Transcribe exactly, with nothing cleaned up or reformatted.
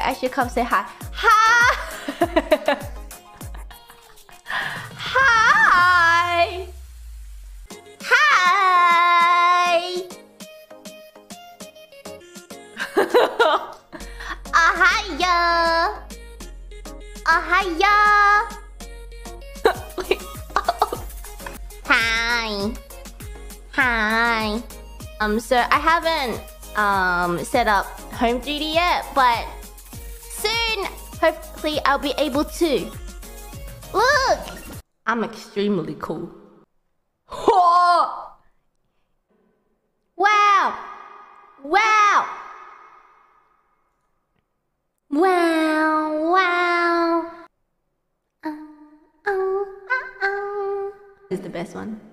I should come say hi. Hi! Hi! Hi! Ahaya! Ahaya! Hi! Hi! Um, so I haven't um set up home three D yet, but soon, hopefully, I'll be able to. Look! I'm extremely cool. Oh! Wow! Wow! Wow! Wow! Uh, uh, uh, uh. This is the best one.